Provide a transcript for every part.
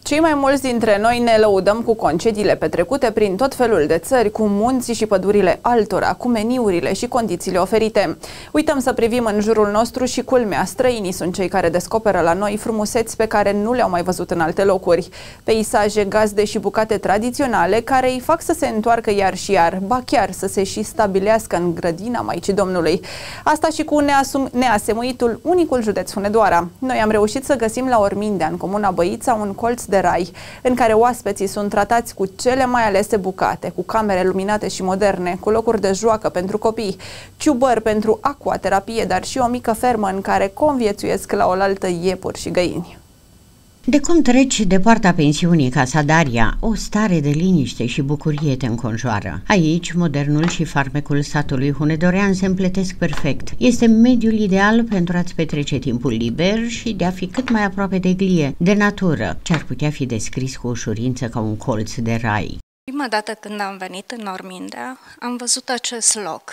Cei mai mulți dintre noi ne lăudăm cu concediile petrecute prin tot felul de țări, cu munții și pădurile altora, cu meniurile și condițiile oferite. Uităm să privim în jurul nostru și culmea, străinii sunt cei care descoperă la noi frumuseți pe care nu le-au mai văzut în alte locuri. Peisaje, gazde și bucate tradiționale care îi fac să se întoarcă iar și iar, ba chiar să se și stabilească în grădina Maicii Domnului. Asta și cu neasemuitul unicul județ Hunedoara. Noi am reușit să găsim la Ormindea, în comuna Băița, un colț de rai, în care oaspeții sunt tratați cu cele mai alese bucate, cu camere luminate și moderne, cu locuri de joacă pentru copii, ciubări pentru aquaterapie, dar și o mică fermă în care conviețuiesc la oaltă iepuri și găini. De cum treci de poarta pensiunii Casa Daria, o stare de liniște și bucurie te înconjoară. Aici, modernul și farmecul satului hunedorean se împletesc perfect. Este mediul ideal pentru a-ți petrece timpul liber și de a fi cât mai aproape de glie, de natură, ce ar putea fi descris cu ușurință ca un colț de rai. Prima dată când am venit în Ormindea, am văzut acest loc.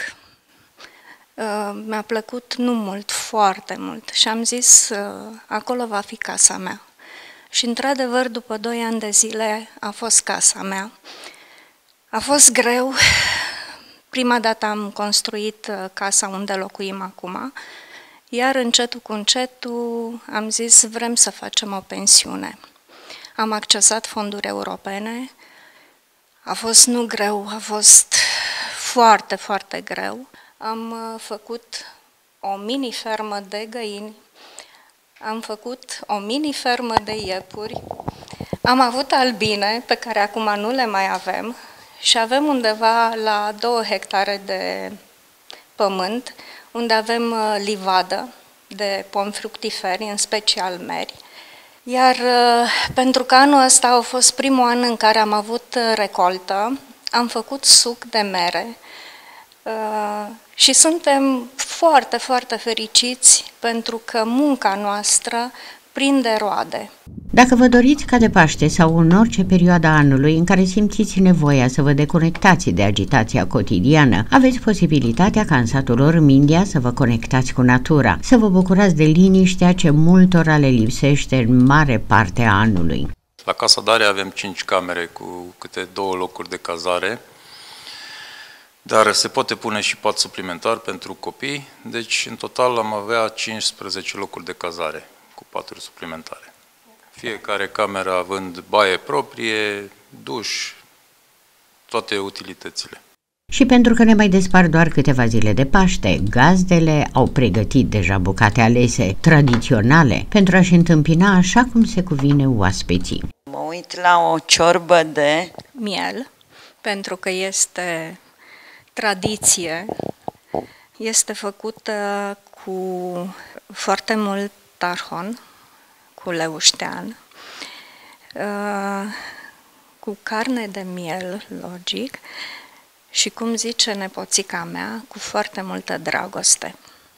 Mi-a plăcut nu mult, foarte mult și am zis, acolo va fi casa mea. Și într-adevăr, după 2 ani de zile a fost casa mea. A fost greu. Prima dată am construit casa unde locuim acum, iar încetul cu încetul am zis vrem să facem o pensiune. Am accesat fonduri europene. A fost nu greu, a fost foarte, foarte greu. Am făcut o mini-fermă de găini. Am făcut o mini-fermă de iepuri, am avut albine, pe care acum nu le mai avem, și avem undeva la 2 hectare de pământ, unde avem livadă de pomi fructiferi, în special meri. Iar pentru că anul ăsta a fost primul an în care am avut recoltă, am făcut suc de mere, și suntem foarte, foarte fericiți pentru că munca noastră prinde roade. Dacă vă doriți ca de Paște sau în orice perioadă a anului în care simțiți nevoia să vă deconectați de agitația cotidiană, aveți posibilitatea ca în satul Ormindea să vă conectați cu natura, să vă bucurați de liniștea ce multora le lipsește în mare parte a anului. La Casa Daria avem 5 camere cu câte 2 locuri de cazare, dar se poate pune și pat suplimentar pentru copii, deci în total am avea 15 locuri de cazare cu paturi suplimentare. Fiecare cameră având baie proprie, duș, toate utilitățile. Și pentru că ne mai despar doar câteva zile de Paște, gazdele au pregătit deja bucate alese, tradiționale, pentru a-și întâmpina așa cum se cuvine oaspeții. Mă uit la o ciorbă de miel, pentru că este tradiție, este făcută cu foarte mult tarhon, cu leuștean, cu carne de miel, logic, și, cum zice nepoțica mea, cu foarte multă dragoste.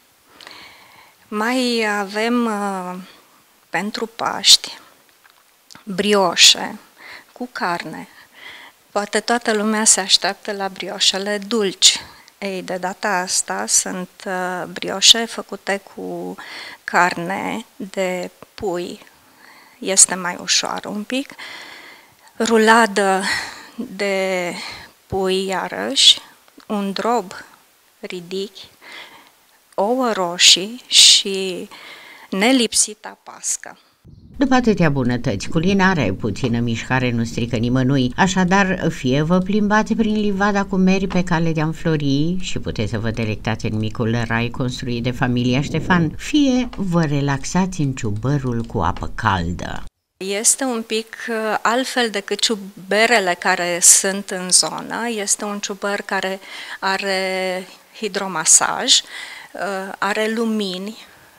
Mai avem pentru Paști brioșe cu carne. Poate toată lumea se așteaptă la brioșele dulci. Ei, de data asta sunt brioșe făcute cu carne de pui. Este mai ușoară un pic. Ruladă de pui iarăși, un drob ridic, ouă roșii și nelipsita pască. După atâtea bunătăți culinare, puțină mișcare nu strică nimănui, așadar fie vă plimbați prin livada cu meri pe cale de a înflori și puteți să vă delectați în micul rai construit de familia Ștefan, fie vă relaxați în ciubărul cu apă caldă. Este un pic altfel decât ciuberele care sunt în zonă. Este un ciuber care are hidromasaj, are lumini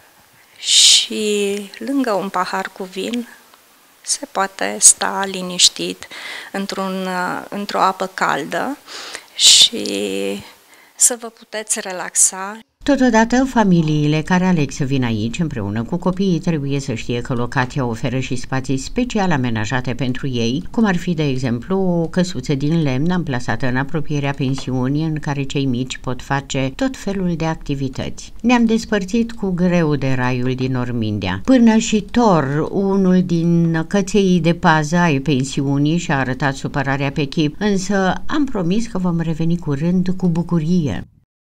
și lângă un pahar cu vin se poate sta liniștit într-o apă caldă și să vă puteți relaxa. Totodată, familiile care aleg să vină aici împreună cu copiii trebuie să știe că locația oferă și spații special amenajate pentru ei, cum ar fi, de exemplu, o căsuță din lemn amplasată în apropierea pensiunii în care cei mici pot face tot felul de activități. Ne-am despărțit cu greu de raiul din Ormindea. Până și Thor, unul din căței de pază ai pensiunii, și-a arătat supărarea pe chip, însă am promis că vom reveni curând cu bucurie.